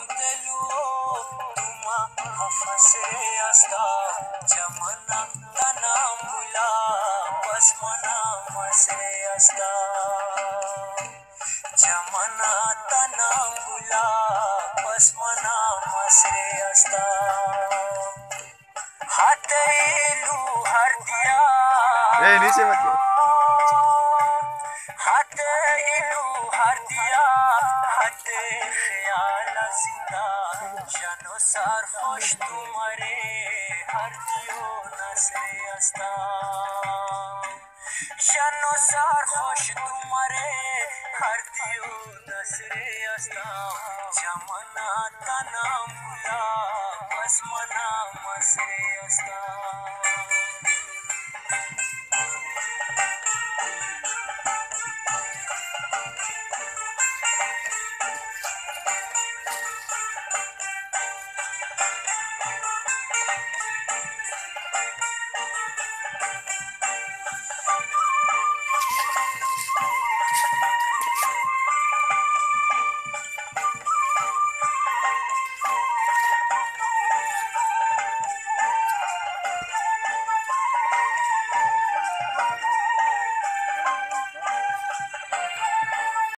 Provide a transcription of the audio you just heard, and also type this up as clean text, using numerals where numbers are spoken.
दिलो तुमा हफसे असता जमना तना मुला बस मना मसे असता जमना तना मुला बस मना मसे असता हाथेलू हर दिया नीचे मत हाथेलू हर दिया हाथे ख्याल जिंदा जनो सार खुश तुम्हारे हर दियो नसे अस्ता जनो सार खुश तुम्हारे हर दियो नसे अस्ता जमना तना मुला